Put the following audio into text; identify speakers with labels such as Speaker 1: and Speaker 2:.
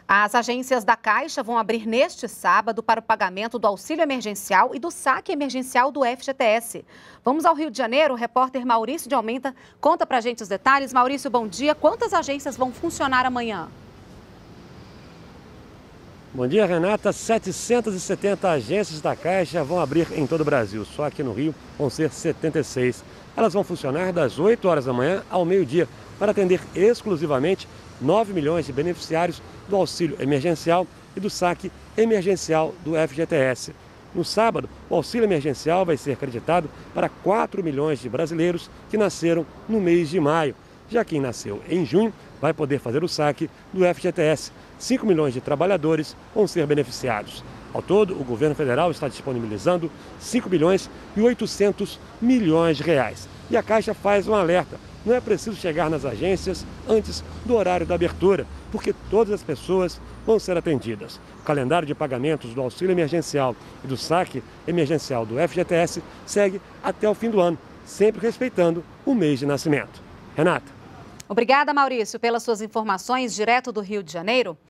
Speaker 1: As agências da Caixa vão abrir neste sábado para o pagamento do auxílio emergencial e do saque emergencial do FGTS. Vamos ao Rio de Janeiro, o repórter Maurício de Almeida conta pra gente os detalhes. Maurício, bom dia. Quantas agências vão funcionar amanhã?
Speaker 2: Bom dia, Renata. 770 agências da Caixa vão abrir em todo o Brasil. Só aqui no Rio vão ser 76. Elas vão funcionar das 8 horas da manhã ao meio-dia para atender exclusivamente 9 milhões de beneficiários do auxílio emergencial e do saque emergencial do FGTS. No sábado, o auxílio emergencial vai ser creditado para 4 milhões de brasileiros que nasceram no mês de maio. Já quem nasceu em junho vai poder fazer o saque do FGTS. 5 milhões de trabalhadores vão ser beneficiados. Ao todo, o governo federal está disponibilizando 5 bilhões e 800 milhões de reais. E a Caixa faz um alerta. Não é preciso chegar nas agências antes do horário da abertura, porque todas as pessoas vão ser atendidas. O calendário de pagamentos do auxílio emergencial e do saque emergencial do FGTS segue até o fim do ano, sempre respeitando o mês de nascimento. Renata.
Speaker 1: Obrigada, Maurício, pelas suas informações direto do Rio de Janeiro.